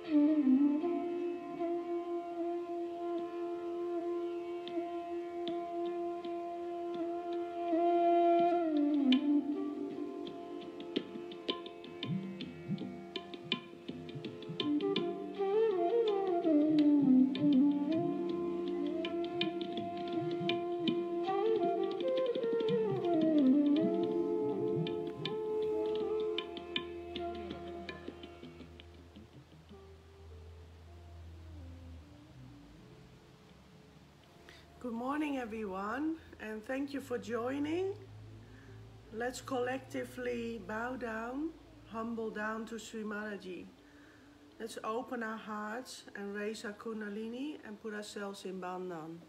Good morning everyone, and thank you for joining. Let's collectively bow down, humble down to Sri Mataji. Let's open our hearts and raise our Kundalini and put ourselves in Bandhan.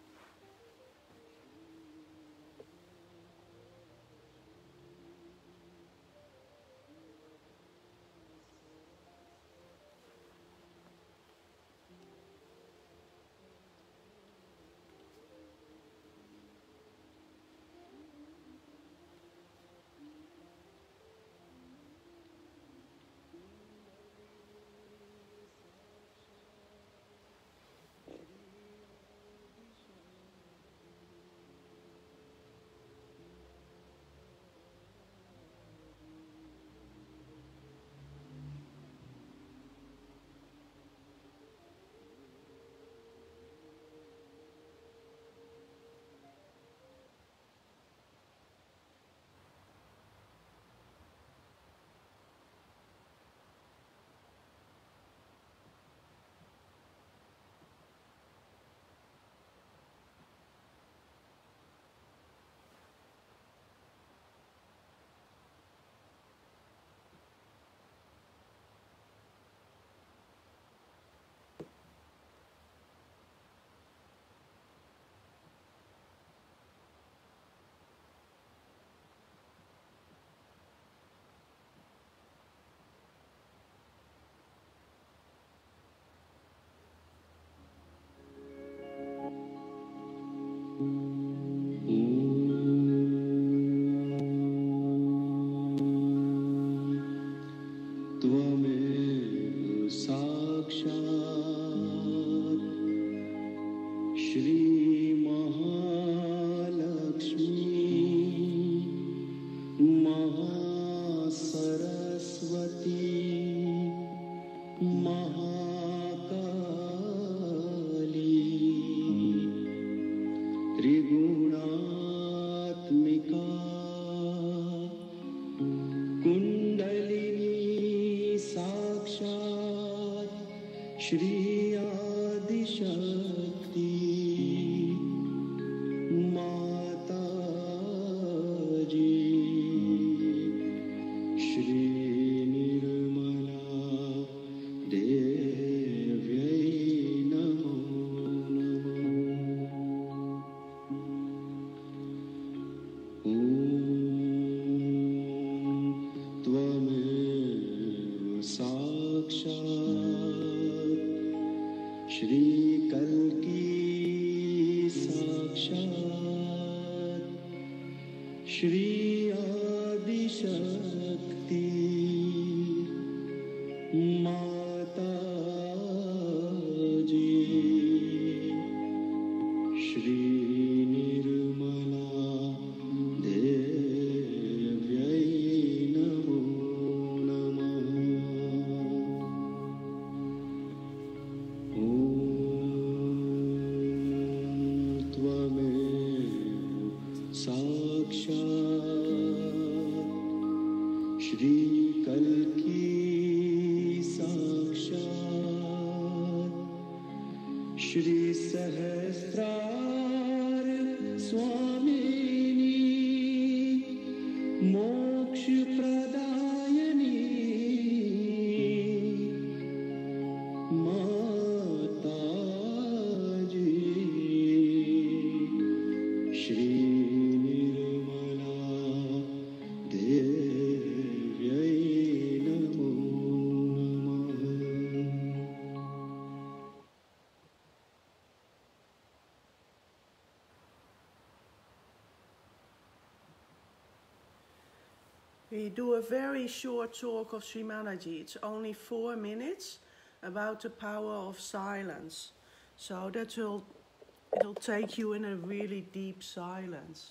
We do a very short talk of Sri Mataji. It's only 4 minutes, about the power of silence. So it'll take you in a really deep silence.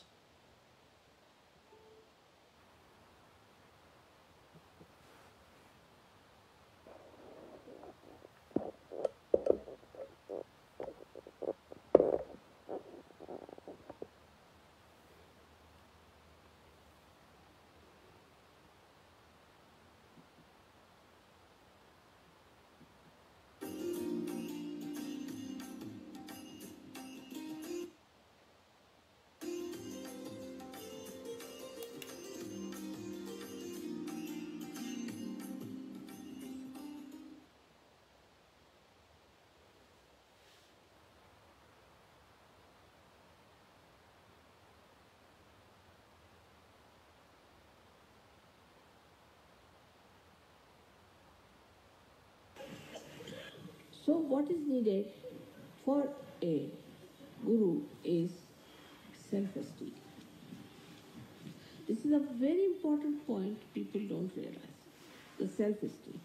So what is needed for a guru is self-esteem. This is a very important point people don't realize. The self-esteem.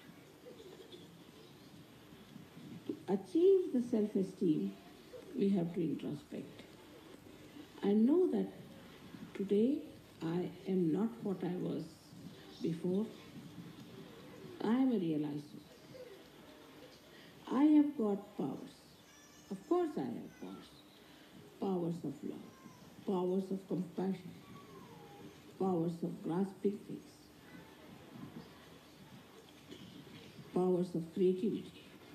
To achieve the self-esteem, we have to introspect. I know that today I am not what I was before. I am a realizer. I have got powers. Of course I have powers. Powers of love, powers of compassion, powers of grasping things, powers of creativity,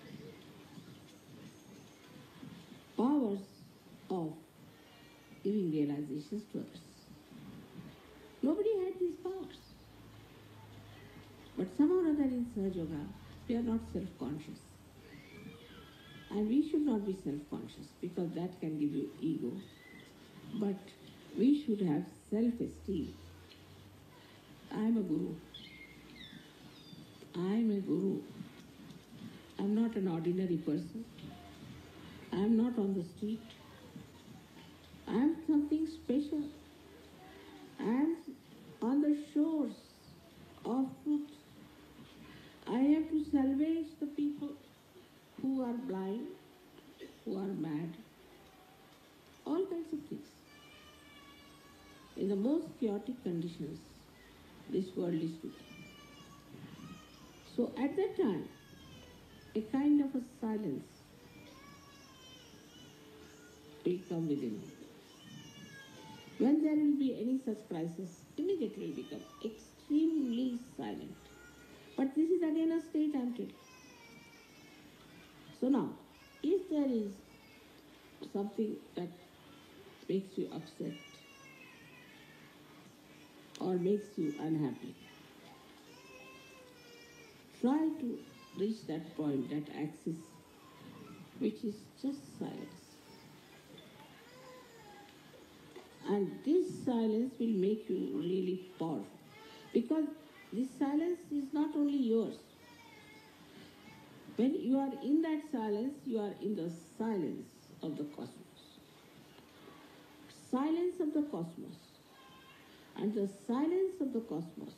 powers of giving realizations to others. Nobody had these powers. But somehow or other in Sahaja Yoga, we are not self-conscious. And we should not be self-conscious because that can give you ego. But we should have self-esteem. I am a guru. I am a guru. I am not an ordinary person. I am not on the street. I am something special. I am on the shores of truth. I have to salvage the people who are blind, who are mad, all kinds of things. In the most chaotic conditions, this world is today. So at that time, a kind of a silence will come within me. When there will be any such crisis, immediately will become extremely silent. But this is again a state I am telling. So now, if there is something that makes you upset or makes you unhappy, try to reach that point, that axis, which is just silence. And this silence will make you really powerful. Because this silence is not only yours. When you are in that silence, you are in the silence of the cosmos. Silence of the cosmos. And the silence of the cosmos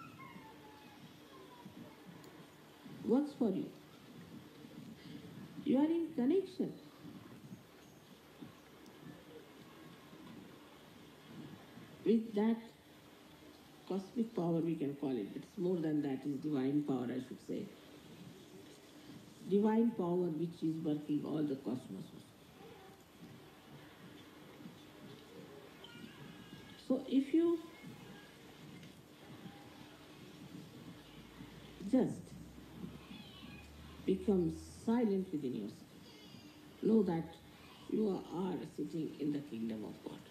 works for you. You are in connection with that cosmic power, we can call it. It's more than that, it's divine power, I should say. Divine power which is working all the cosmos. So if you just become silent within yourself, know that you are sitting in the kingdom of God.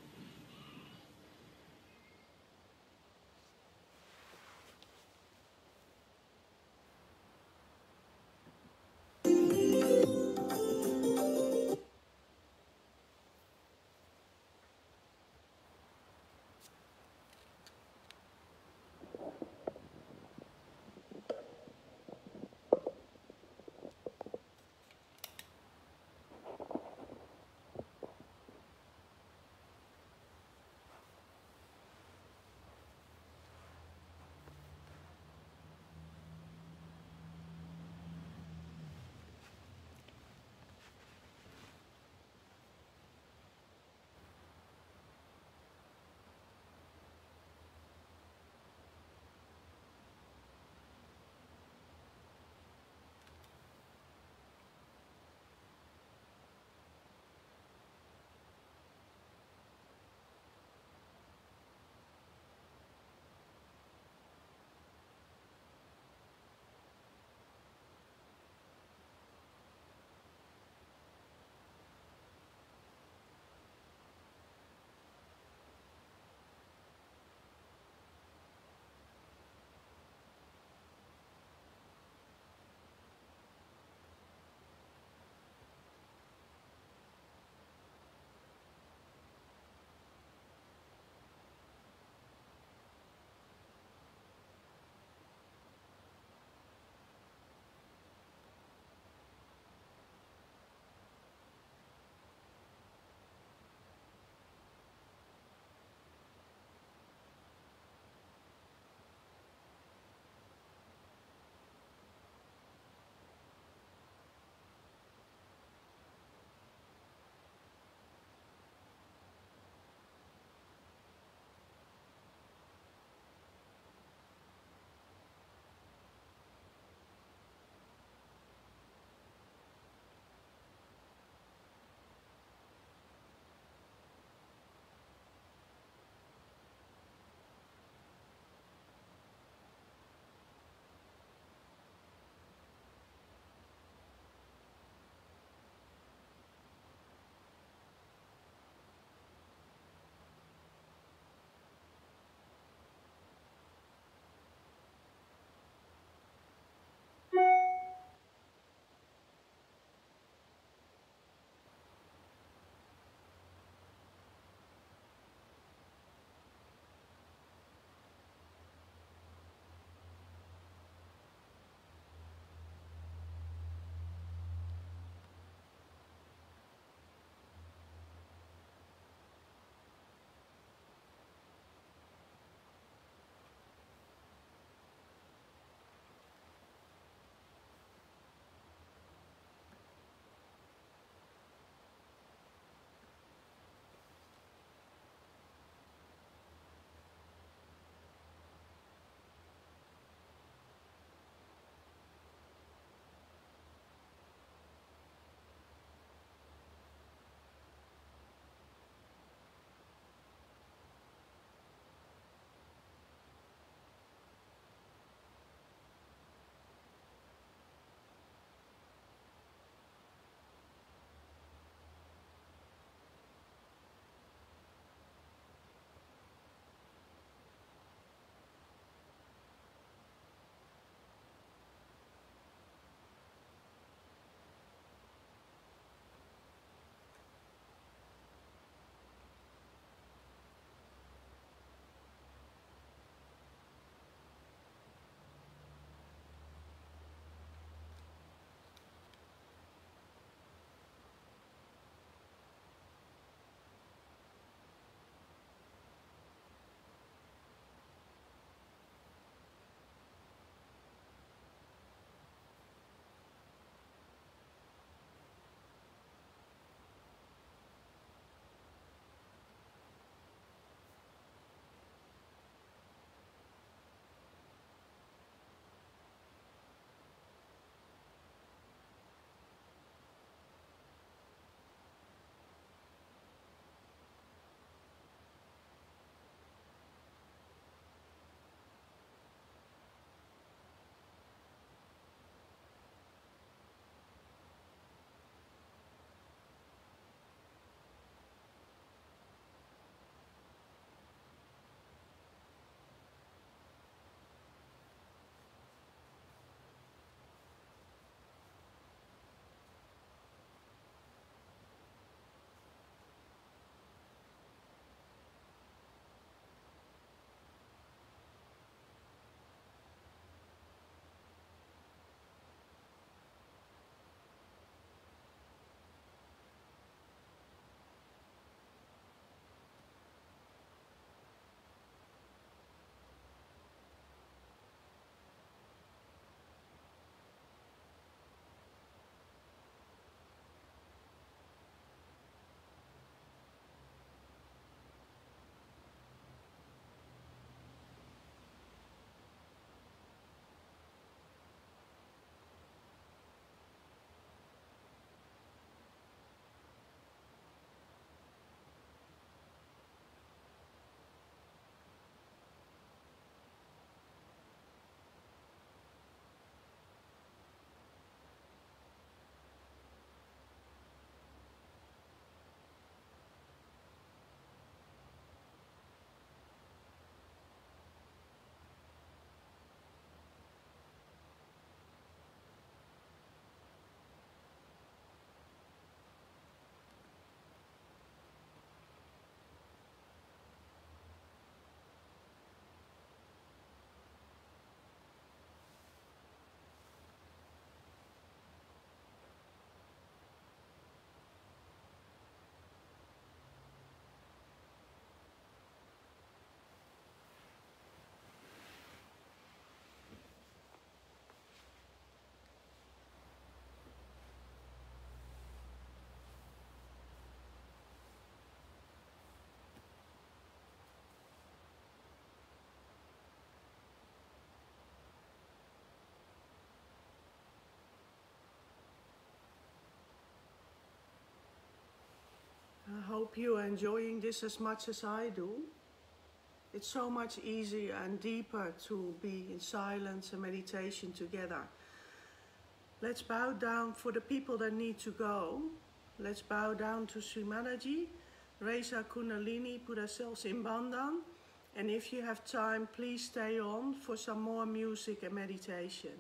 hope you're enjoying this as much as I do. It's so much easier and deeper to be in silence and meditation together. Let's bow down for the people that need to go. Let's bow down to Sri Mataji, raise our Kundalini, put ourselves in Bandhan. And if you have time, please stay on for some more music and meditation.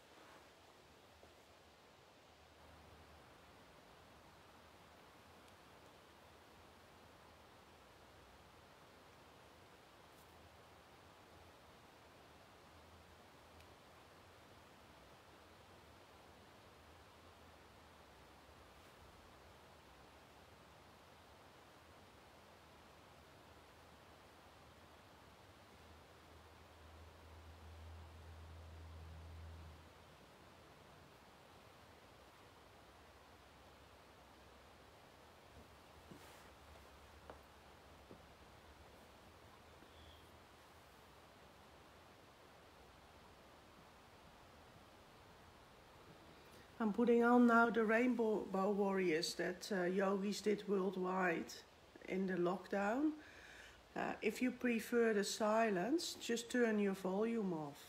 I'm putting on now the Rainbow Warriors that yogis did worldwide in the lockdown. If you prefer the silence, just turn your volume off.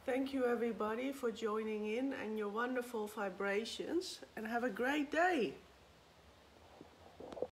Thank you everybody for joining in and your wonderful vibrations, and have a great day.